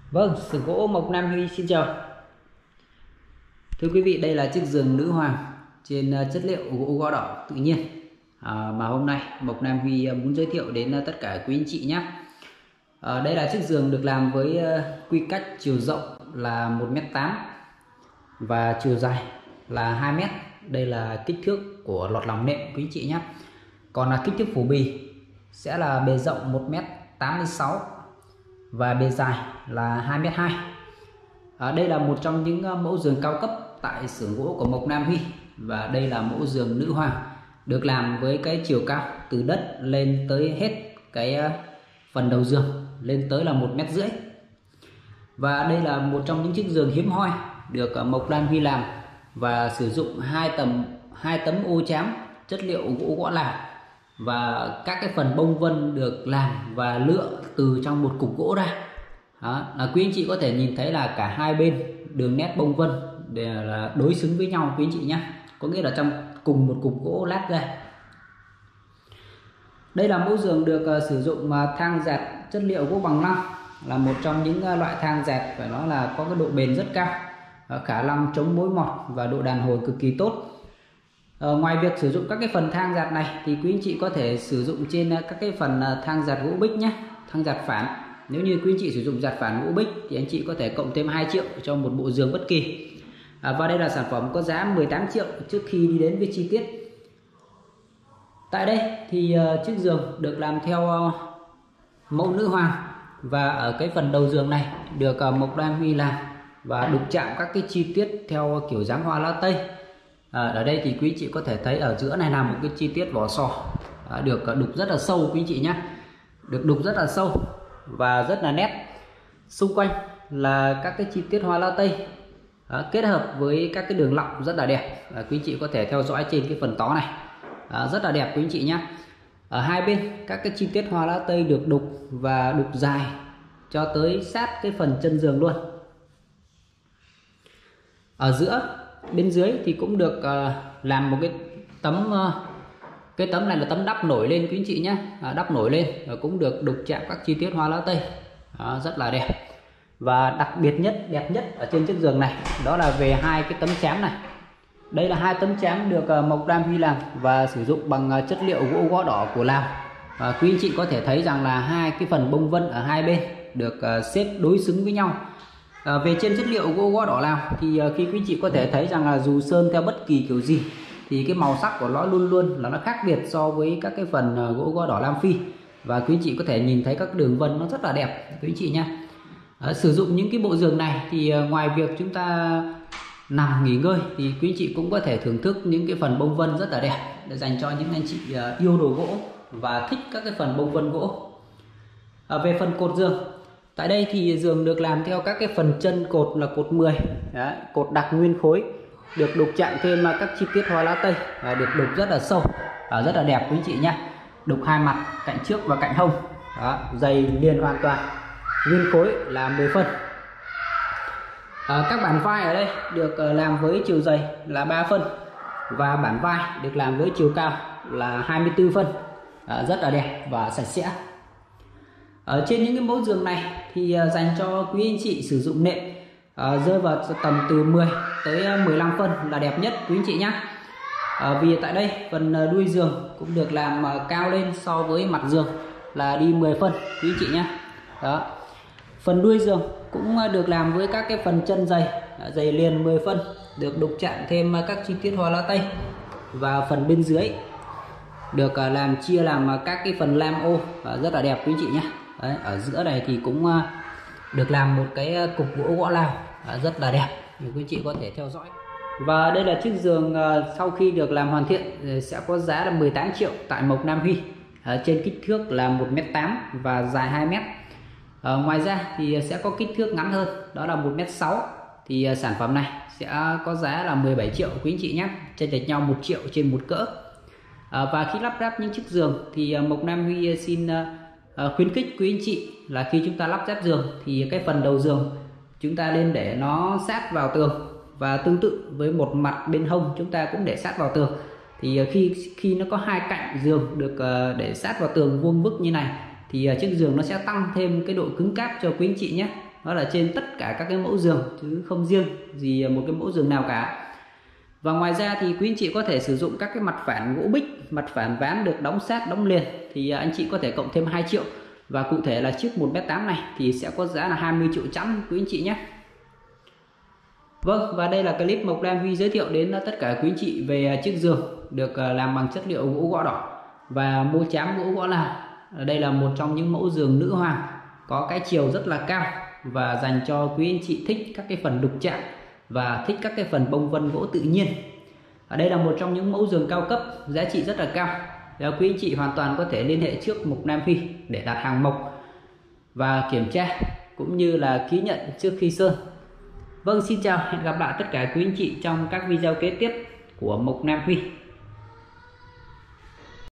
Vâng, xưởng gỗ Mộc Nam Huy xin chào. Thưa quý vị, đây là chiếc giường nữ hoàng trên chất liệu gỗ gõ đỏ tự nhiên mà hôm nay Mộc Nam Huy muốn giới thiệu đến tất cả quý anh chị nhé. Đây là chiếc giường được làm với quy cách chiều rộng là 1m8 và chiều dài là 2m. Đây là kích thước của lọt lòng nệm quý anh chị nhé. Còn là kích thước phủ bì sẽ là bề rộng 1m86 và bề dài là 2m2. Đây là một trong những mẫu giường cao cấp tại xưởng gỗ của Mộc Nam Huy, và đây là mẫu giường nữ hoàng được làm với cái chiều cao từ đất lên tới hết cái phần đầu giường lên tới là 1m50. Và đây là một trong những chiếc giường hiếm hoi được Mộc Nam Huy làm và sử dụng hai tấm ô chám chất liệu gỗ gõ Lào, và các cái phần bông vân được làm và lựa từ trong một cục gỗ ra. Đó, là quý anh chị có thể nhìn thấy là cả hai bên đường nét bông vân đều là đối xứng với nhau quý anh chị nhé, có nghĩa là trong cùng một cục gỗ lát ra. Đây là mẫu giường được sử dụng thang dạt chất liệu gỗ bằng lăng, là một trong những loại thang dạt phải nói là có cái độ bền rất cao, khả năng chống mối mọt và độ đàn hồi cực kỳ tốt. Ngoài việc sử dụng các cái phần thang dạt này thì quý anh chị có thể sử dụng trên các cái phần thang dạt gỗ bích nhé, thang dạt phản. Nếu như quý anh chị sử dụng dạt phản gỗ bích thì anh chị có thể cộng thêm 2 triệu cho một bộ giường bất kỳ. Và đây là sản phẩm có giá 18 triệu trước khi đi đến với chi tiết. Tại đây thì chiếc giường được làm theo mẫu nữ hoàng, và ở cái phần đầu giường này được Mộc Nam Huy làm và đục chạm các cái chi tiết theo kiểu dáng hoa lá tây. Ở đây thì quý chị có thể thấy ở giữa này là một cái chi tiết vỏ sò được đục rất là sâu quý chị nhé, được đục rất là sâu và rất là nét. Xung quanh là các cái chi tiết hoa lá tây kết hợp với các cái đường lọng rất là đẹp. Quý chị có thể theo dõi trên cái phần tó này, rất là đẹp quý chị nhé. Ở hai bên các cái chi tiết hoa lá tây được đục và đục dài cho tới sát cái phần chân giường luôn. Ở giữa bên dưới thì cũng được làm một cái tấm này là tấm đắp nổi lên quý anh chị nhé, đắp nổi lên và cũng được đục chạm các chi tiết hoa lá tây rất là đẹp. Và đặc biệt nhất, đẹp nhất ở trên chiếc giường này đó là về hai cái tấm chám này. Đây là hai tấm chám được Mộc Nam Huy làm và sử dụng bằng chất liệu gỗ gõ đỏ của Lào. Quý anh chị có thể thấy rằng là hai cái phần bông vân ở hai bên được xếp đối xứng với nhau. Về trên chất liệu gỗ gõ đỏ Lào thì khi quý chị có thể thấy rằng là dù sơn theo bất kỳ kiểu gì thì cái màu sắc của nó luôn luôn là nó khác biệt so với các cái phần gỗ gõ đỏ Nam Phi, và quý chị có thể nhìn thấy các đường vân nó rất là đẹp quý chị nhé. Sử dụng những cái bộ giường này thì ngoài việc chúng ta nằm nghỉ ngơi thì quý chị cũng có thể thưởng thức những cái phần bông vân rất là đẹp để dành cho những anh chị yêu đồ gỗ và thích các cái phần bông vân gỗ. Về phần cột giường, tại đây thì giường được làm theo các cái phần chân cột là cột 10. Đấy, cột đặc nguyên khối, được đục chạm thêm các chi tiết hoa lá tây và được đục rất là sâu, rất là đẹp quý chị nhé. Đục hai mặt, cạnh trước và cạnh hông. Đó, dày liền hoàn toàn, nguyên khối là 10 phân. Các bản vai ở đây được làm với chiều dày là 3 phân và bản vai được làm với chiều cao là 24 phân, rất là đẹp và sạch sẽ. Ở trên những cái mẫu giường này thì dành cho quý anh chị sử dụng nệm rơi vào tầm từ 10 tới 15 phân là đẹp nhất quý anh chị nhé. Vì tại đây phần đuôi giường cũng được làm cao lên so với mặt giường là đi 10 phân quý anh chị nhé. Đó, phần đuôi giường cũng được làm với các cái phần chân dày liền 10 phân, được đục chạm thêm các chi tiết hoa lá tây, và phần bên dưới được chia làm các cái phần lam ô rất là đẹp quý chị nhé. Đấy, ở giữa này thì cũng được làm một cái cục gỗ gõ Lào rất là đẹp, quý chị có thể theo dõi. Và đây là chiếc giường sau khi được làm hoàn thiện sẽ có giá là 18 triệu tại Mộc Nam Huy, trên kích thước là 1m8 và dài 2m. Ngoài ra thì sẽ có kích thước ngắn hơn, đó là 1m6, thì sản phẩm này sẽ có giá là 17 triệu quý anh chị nhé, chênh lệch nhau 1 triệu trên một cỡ. Và khi lắp ráp những chiếc giường thì Mộc Nam Huy xin khuyến khích quý anh chị là khi chúng ta lắp ráp giường thì cái phần đầu giường chúng ta nên để nó sát vào tường, và tương tự với một mặt bên hông chúng ta cũng để sát vào tường. Thì khi nó có hai cạnh giường được để sát vào tường vuông vức như này thì chiếc giường nó sẽ tăng thêm cái độ cứng cáp cho quý anh chị nhé. nó là trên tất cả các cái mẫu giường chứ không riêng gì một cái mẫu giường nào cả. Và ngoài ra thì quý anh chị có thể sử dụng các cái mặt phản gỗ bích, mặt phản ván được đóng sát đóng liền thì anh chị có thể cộng thêm 2 triệu. Và cụ thể là chiếc 1m8 này thì sẽ có giá là 20 triệu chẵn quý anh chị nhé. Vâng, và đây là clip Mộc Lam Huy giới thiệu đến tất cả quý anh chị về chiếc giường được làm bằng chất liệu gỗ gõ đỏ và mô chám gỗ gõ Lào. Đây là một trong những mẫu giường nữ hoàng có cái chiều rất là cao và dành cho quý anh chị thích các cái phần đục chạm và thích các cái phần bông vân gỗ tự nhiên. Ở đây là một trong những mẫu giường cao cấp, giá trị rất là cao. Quý anh chị hoàn toàn có thể liên hệ trước Mộc Lam Huy để đặt hàng mộc và kiểm tra cũng như là ký nhận trước khi sơn. Vâng, xin chào, hẹn gặp lại tất cả quý anh chị trong các video kế tiếp của Mộc Lam Huy.